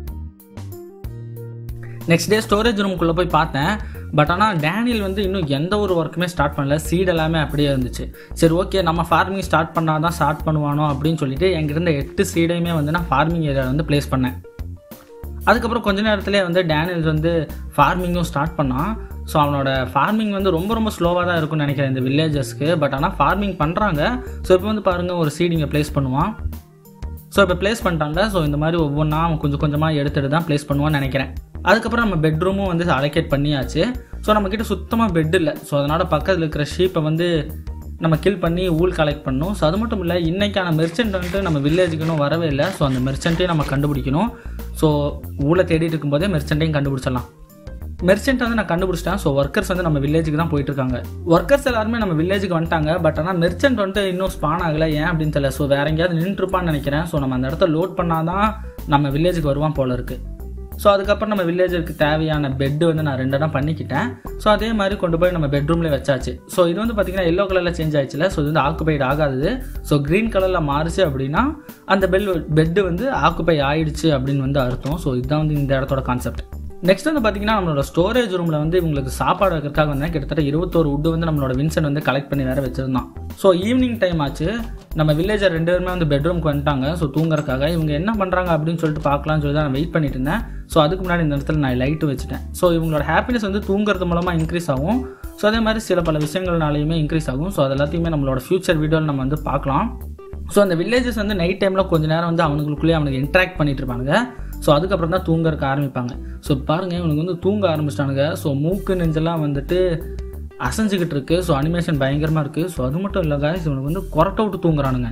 நெக்ஸ்ட் டே ஸ்டோரேஜ் ரூமுக்குள்ளே போய் பார்த்தேன். பட் ஆனால் டேனியல் வந்து இன்னும் எந்த ஒரு ஒர்க்குமே ஸ்டார்ட் பண்ணல. சீட் எல்லாமே அப்படியே இருந்துச்சு. சரி ஓகே, நம்ம ஃபார்மிங் ஸ்டார்ட் பண்ணால் தான் ஸ்டார்ட் பண்ணுவானோ அப்படின்னு சொல்லிட்டு என்கிட்ட இருந்த எட்டு சீடையுமே வந்து நான் ஃபார்மிங் ஏரியாவில் வந்து ப்ளேஸ் பண்ணேன். அதுக்கப்புறம் கொஞ்ச நேரத்துலேயே வந்து டேனியல் வந்து ஃபார்மிங்கும் ஸ்டார்ட் பண்ணான். ஸோ அவனோட ஃபார்மிங் வந்து ரொம்ப ரொம்ப ஸ்லோவாக தான் இருக்கும்னு நினைக்கிறேன் இந்த வில்லேஜஸ்க்கு. பட் ஆனால் ஃபார்மிங் பண்ணுறாங்க. ஸோ இப்போ வந்து பாருங்கள், ஒரு சீட் இங்கே ப்ளேஸ் பண்ணுவான். ஸோ இப்போ ப்ளேஸ் பண்ணிட்டாங்க. ஸோ இந்த மாதிரி ஒவ்வொன்றா அவன் கொஞ்சம் கொஞ்சமாக எடுத்துகிட்டு தான் ப்ளேஸ் பண்ணுவான்னு நினைக்கிறேன். அதுக்கப்புறம் நம்ம பெட்ரூமும் வந்து அலோகேட் பண்ணியாச்சு. ஸோ நம்மக்கிட்ட சுத்தமாக பெட் இல்லை. ஸோ அதனால் பக்கத்தில் இருக்கிற ஷீப்பை வந்து நம்ம கில் பண்ணி ஊல் கலெக்ட் பண்ணணும். ஸோ அது மட்டும் இல்லை, இன்றைக்கான மெர்ச்சன்ட் வந்துட்டு நம்ம வில்லேஜுக்கு இன்னும் வரவே இல்லை. ஸோ அந்த மெர்ச்சன்ட்டையும் நம்ம கண்டுபிடிக்கணும். ஸோ ஊழை தேடிட்டு இருக்கும்போதே மெர்ச்சன்ட்டையும் கண்டுபிடிச்சிடலாம். மெர்ச்சன்ட் வந்து நான் கண்டுபிடிச்சிட்டேன். ஸோ ஒர்க்கர்ஸ் வந்து நம்ம வில்லேஜுக்கு தான் போயிட்டு இருக்காங்க. ஒர்க்கர்ஸ் எல்லாருமே நம்ம வில்லேஜுக்கு வந்துட்டாங்க. பட் ஆனால் மெர்ச்சன்ட் வந்துட்டு இன்னும் ஸ்பான் ஆகலை. ஏன் அப்படின்னு தெரியல. ஸோ வேற எங்கேயாவது நின்றுருப்பான்னு நினைக்கிறேன். ஸோ நம்ம அந்த இடத்த லோட் பண்ணாதான் நம்ம வில்லேஜுக்கு வருவான் போல இருக்குது. ஸோ அதுக்கப்புறம் நம்ம வில்லேஜருக்கு தேவையான பெட்டு வந்து நான் ரெண்டு இடம் பண்ணிக்கிட்டேன். ஸோ அதே மாதிரி கொண்டு போய் நம்ம பெட்ரூம்லேயே வச்சாச்சு. ஸோ இது வந்து பார்த்திங்கன்னா எல்லோ கலரில் சேஞ்ச் ஆயிடுச்சுல. ஸோ இது வந்து ஆக்குபைட் ஆகாது. ஸோ க்ரீன் கலரில் மாறுச்சு அப்படின்னா அந்த பெல் பெட்டு வந்து ஆக்குபை ஆயிடுச்சு அப்படின்னு வந்து அர்த்தம். ஸோ இதுதான் வந்து இந்த இடத்தோட கான்செப்ட். நெக்ஸ்ட் வந்து பார்த்திங்கன்னா நம்மளோட ஸ்டோரேஜ் ரூமில் வந்து இவங்களுக்கு சாப்பாடு வைக்கிறதுக்காக வந்து கிட்டத்தட்ட இருபத்தோரு உட்டு வந்து நம்மளோட வின்சென்ட் வந்து கலெக்ட் பண்ணி வேறு வச்சுருந்தான். ஸோ ஈவினிங் டைம் ஆச்சு. நம்ம வில்லேஜர் ரெண்டு பேருமே வந்து பெட்ரூம்க்கு வந்துட்டாங்க. ஸோ தூங்குறதுக்காக இவங்க என்ன பண்ணுறாங்க அப்படின்னு சொல்லிட்டு பார்க்கலாம்னு சொல்லி தான் நான் வெயிட் பண்ணிட்டு இருந்தேன். ஸோ அதுக்கு முன்னாடி இந்த இடத்துல நான் லைட்டு வச்சுட்டேன். ஸோ இவங்களோட ஹாப்பினஸ் வந்து தூங்குறது மூலமாக இன்க்ரீஸ் ஆகும். ஸோ அதே மாதிரி சில பல விஷயங்கள்னாலையுமே இன்க்ரீஸ் ஆகும். ஸோ அது எல்லாத்தையுமே நம்மளோட ஃபியூச்சர் வீடியோவில் நம்ம வந்து பார்க்கலாம். ஸோ அந்த வில்லேஜஸ் வந்து நைட் டைமில் கொஞ்சம் நேரம் வந்து அவங்களுக்குள்ளேயே அவனுக்கு இன்ட்ராக்ட் பண்ணிட்டு இருப்பானுங்க. ஸோ அதுக்கப்புறம் தான் தூங்கறதுக்கு ஆரம்பிப்பாங்க. ஸோ பாருங்கள், இவனுக்கு வந்து தூங்க ஆரம்பிச்சிட்டானுங்க. ஸோ மூக்கு நெஞ்செல்லாம் வந்துட்டு அசைஞ்சிக்கிட்டு இருக்கு. ஸோ அனிமேஷன் பயங்கரமாக இருக்குது. ஸோ அது மட்டும் இல்லை guys, இவனுக்கு வந்து கொரட்டை விட்டு தூங்குறானுங்க.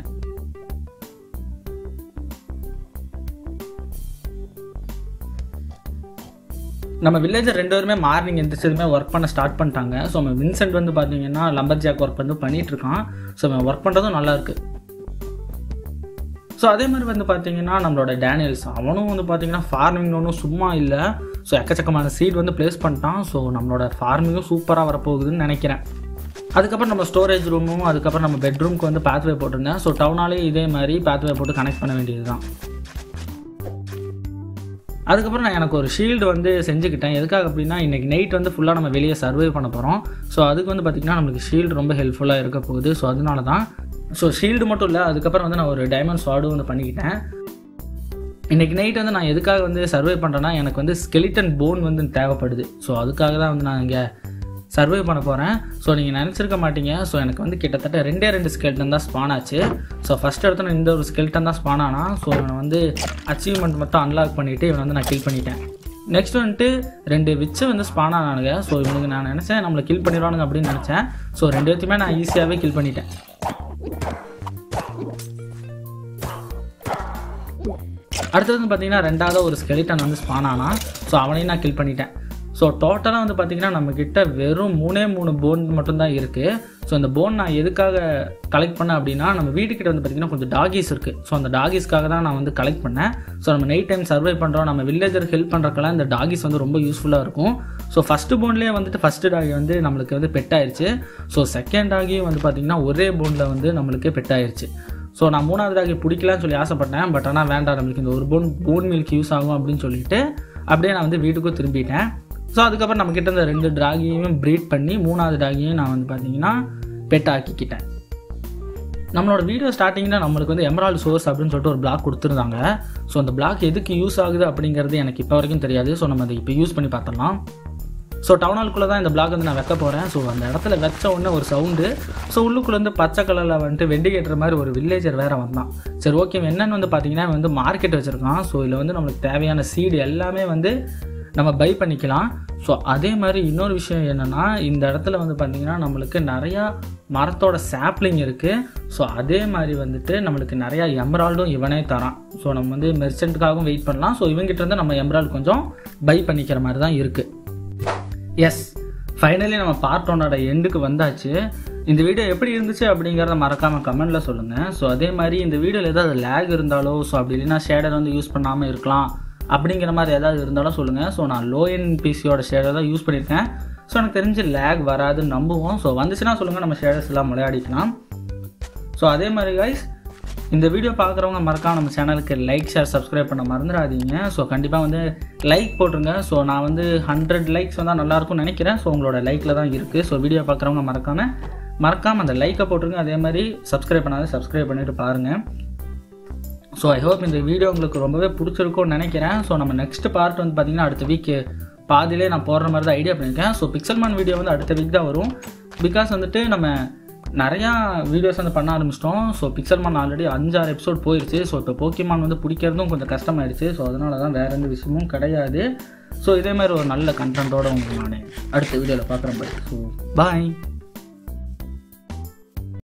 நம்ம வில்லேஜர் ரெண்டு பேருமே மார்னிங் எந்திரிச்சதுமே ஒர்க் பண்ண ஸ்டார்ட் பண்ணிட்டாங்க. ஸோ நம்ம வின்சென்ட் வந்து பார்த்தீங்கன்னா லம்பர் ஜாக் ஒர்க் வந்து பண்ணிட்டு இருக்கான். ஸோ அவன் ஒர்க் பண்ணுறதும் நல்லா இருக்கு. ஸோ அதே மாதிரி வந்து பார்த்தீங்கன்னா நம்மளோட டேனியல்ஸ் அவனும் வந்து பார்த்தீங்கன்னா ஃபார்மிங் ஒன்றும் சும்மா இல்லை. ஸோ எக்கச்சக்கமான சீட் வந்து ப்ளேஸ் பண்ணிட்டான். ஸோ நம்மளோட ஃபார்மிங்கும் சூப்பராக வரப்போகுதுன்னு நினைக்கிறேன். அதுக்கப்புறம் நம்ம ஸ்டோரேஜ் ரூமும் அதுக்கப்புறம் நம்ம பெட்ரூமுக்கு வந்து பேத்வே போட்டிருந்தேன். ஸோ டவுனாலே இதே மாதிரி பேத்வே போட்டு கனெக்ட் பண்ண வேண்டியது தான். அதுக்கப்புறம் நான் எனக்கு ஒரு ஷீல்டு வந்து செஞ்சுக்கிட்டேன். எதுக்காக அப்படின்னா இன்றைக்கி நைட் வந்து ஃபுல்லாக நம்ம வெளியே சர்வே பண்ண போகிறோம். ஸோ அதுக்கு வந்து பார்த்திங்கன்னா நம்மளுக்கு ஷீல்டு ரொம்ப ஹெல்ப்ஃபுல்லாக இருக்க போகுது. ஸோ அதனால தான். ஸோ ஷீல்டு மட்டும் இல்லை, அதுக்கப்புறம் வந்து நான் ஒரு டைமண்ட் ஸ்வார்டும் வந்து பண்ணிக்கிட்டேன். இன்றைக்கி நைட் வந்து நான் எதுக்காக வந்து சர்வே பண்ணுறேன்னா எனக்கு வந்து ஸ்கெலிட்டன் போன் வந்து தேவைப்படுது. ஸோ அதுக்காக தான் வந்து நான் இங்கே சர்வே பண்ண போகிறேன். ஸோ நீங்கள் நினச்சிருக்க மாட்டீங்க. ஸோ எனக்கு வந்து கிட்டத்தட்ட ரெண்டே ரெண்டு ஸ்கெல்டன் தான் ஸ்பான் ஆச்சு. ஸோ ஃபஸ்ட் இடத்துல இந்த ஒரு ஸ்கெல்டன் தான் ஸ்பான் ஆனா. ஸோ இவனை வந்து அச்சீவ்மெண்ட் மட்டும் அன்லாக் பண்ணிவிட்டு இவனை வந்து நான் கில் பண்ணிட்டேன். நெக்ஸ்ட் வந்துட்டு ரெண்டு விச்சை வந்து ஸ்பான் ஆனானுங்க. ஸோ இவனுக்கு நான் நினச்சேன் நம்மளை கில் பண்ணிடுவானுங்க அப்படின்னு நினச்சேன். ஸோ ரெண்டு பேர்த்தையுமே நான் ஈஸியாகவே கில் பண்ணிட்டேன். அடுத்தது வந்து பார்த்தீங்கன்னா ரெண்டாவது ஒரு ஸ்கெலிட்டன் வந்து ஸ்பான் ஆனா. ஸோ அவனையும் நான் கில் பண்ணிட்டேன். ஸோ டோட்டலாக வந்து பார்த்திங்கன்னா நம்மக்கிட்ட வெறும் மூணே மூணு போன் மட்டும்தான் இருக்குது. ஸோ அந்த போன் நான் எதுக்காக கலெக்ட் பண்ணேன் அப்படின்னா நம்ம வீட்டுக்கிட்ட வந்து பார்த்திங்கன்னா கொஞ்சம் டாகிஸ் இருக்குது. ஸோ அந்த டாகிஸ்க்காக தான் நான் வந்து கலெக்ட் பண்ணேன். ஸோ நம்ம நைட் டைம் சர்வை பண்ணுறோம், நம்ம வில்லேஜருக்கு ஹெல்ப் பண்ணுறக்கெல்லாம் இந்த டாகிஸ் வந்து ரொம்ப யூஸ்ஃபுல்லாக இருக்கும். ஸோ ஃபஸ்ட்டு போன்லேயே வந்துட்டு ஃபஸ்ட்டு டாகி வந்து நம்மளுக்கு வந்து பெட் ஆயிடுச்சு. ஸோ செகண்ட் டாகியும் வந்து பார்த்திங்கன்னா ஒரே போனில் வந்து நம்மளுக்கு பெட் ஆயிடுச்சு. ஸோ நான் மூணாவது டாகி பிடிக்கலான்னு சொல்லி ஆசைப்பட்டேன். பட் ஆனால் வேண்டாம், நம்மளுக்கு இந்த ஒரு போன் போன் மில்க் யூஸ் ஆகும் அப்படின்னு சொல்லிட்டு அப்படியே நான் வந்து வீட்டுக்கும் திரும்பிட்டேன். ஸோ அதுக்கப்புறம் நம்மக்கிட்ட இந்த ரெண்டு டாகியையும் ப்ரீட் பண்ணி மூணாவது டாகியையும் நான் வந்து பார்த்தீங்கன்னா பெட் ஆக்கிக்கிட்டேன். நம்மளோட வீடியோ ஸ்டார்டிங்கில் நம்மளுக்கு வந்து எமரால்டு சோர்ஸ் அப்படின்னு சொல்லிட்டு ஒரு பிளாக் கொடுத்துருந்தாங்க. ஸோ அந்த பிளாக் எதுக்கு யூஸ் ஆகுது அப்படிங்கிறது எனக்கு இப்போ வரைக்கும் தெரியாது. ஸோ நம்ம அதை இப்போ யூஸ் பண்ணி பார்த்துடலாம். ஸோ டவுன் ஹால்குள்ளே தான் இந்த பிளாக் வந்து நான் வைக்க போகிறேன். ஸோ அந்த இடத்துல வச்ச உடனே ஒரு சவுண்டு. ஸோ உள்ளுக்குள்ளேருந்து பச்சை கலரில் வந்துட்டு வெண்டிகேட்டர் மாதிரி ஒரு வில்லேஜர் வேறு வந்தான். சரி ஓகே, என்னென்னு வந்து பார்த்தீங்கன்னா வந்து மார்க்கெட் வச்சுருக்கான். ஸோ இதில் வந்து நம்மளுக்கு தேவையான சீடு எல்லாமே வந்து நம்ம பை பண்ணிக்கலாம். ஸோ அதே மாதிரி இன்னொரு விஷயம் என்னென்னா, இந்த இடத்துல வந்து பார்த்திங்கன்னா நம்மளுக்கு நிறையா மரத்தோட சாப்ளிங் இருக்குது. ஸோ அதே மாதிரி வந்துட்டு நம்மளுக்கு நிறையா எமரால்டும் இவனே தரான். ஸோ நம்ம வந்து மெர்ச்சன்ட்டுக்காகவும் வெயிட் பண்ணலாம். ஸோ இவங்ககிட்ட இருந்து நம்ம எமரால்டு கொஞ்சம் பை பண்ணிக்கிற மாதிரி தான் இருக்குது. எஸ், ஃபைனலி நம்ம பார்ட் ஒன்னோட எண்டுக்கு வந்தாச்சு. இந்த வீடியோ எப்படி இருந்துச்சு அப்படிங்கிறத மறக்காமல் கமெண்ட்டில் சொல்லுங்கள். ஸோ அதே மாதிரி இந்த வீடியோவில் ஏதாவது லேக் இருந்தாலோ, ஸோ அப்படி இல்லைன்னா ஷேடர் வந்து யூஸ் பண்ணாமல் இருக்கலாம் அப்படிங்கிற மாதிரி ஏதாவது இருந்தாலும் சொல்லுங்கள். ஸோ நான் லோ என் பிசியோட ஷேடர் தான் யூஸ் பண்ணியிருக்கேன். ஸோ எனக்கு தெரிஞ்சு லேக் வராதுன்னு நம்புவோம். ஸோ வந்துச்சுன்னா சொல்லுங்கள், நம்ம ஷேடர்ஸ் எல்லாம் விளையாடிக்கலாம். ஸோ அதே மாதிரி கைஸ், இந்த வீடியோ பார்க்குறவங்க மறக்காம நம்ம சேனலுக்கு லைக், ஷேர், சப்ஸ்கிரைப் பண்ண மறந்துடாதீங்க. ஸோ கண்டிப்பாக வந்து லைக் போட்டுருங்க. ஸோ நான் வந்து ஹண்ட்ரட் லைக்ஸ் வந்தால் நல்லாயிருக்கும்னு நினைக்கிறேன். ஸோ உங்களோட லைக்கில் தான் இருக்குது. ஸோ வீடியோ பார்க்குறவங்க மறக்காமல் மறக்காமல் அந்த லைக்கை போட்டுருங்க. அதே மாதிரி சப்ஸ்கிரைப் பண்ணாத சப்ஸ்கிரைப் பண்ணிவிட்டு பாருங்கள். ஸோ ஐ ஹோப் இந்த வீடியோ உங்களுக்கு ரொம்பவே பிடிச்சிருக்கும்னு நினைக்கிறேன். ஸோ நம்ம நெக்ஸ்ட் பார்ட் வந்து பார்த்திங்கன்னா அடுத்த வீக் பாதிலே நான் போடுற மாதிரி தான் ஐடியா பண்ணியிருக்கேன். ஸோ பிக்சல்மான் வீடியோ வந்து அடுத்த வீக் தான் வரும். பிகாஸ் வந்துட்டு நம்ம நிறையா வீடியோஸ் வந்து பண்ண ஆரம்பிச்சிட்டோம். ஸோ பிக்சல்மான் ஆல்ரெடி அஞ்சாறு எபிசோட் போயிடுச்சு. ஸோ இப்போ போக்கிமான் வந்து பிடிக்கிறதும் கொஞ்சம் கஷ்டமாயிடுச்சு. ஸோ அதனால தான் வேறு எந்த விஷயமும் கிடையாது. ஸோ இதே மாதிரி ஒரு நல்ல கண்டென்ட்டோடு உங்களுக்கு நான் அடுத்த வீடியோவில் பார்க்குறேன். பை. ஸோ பாய்.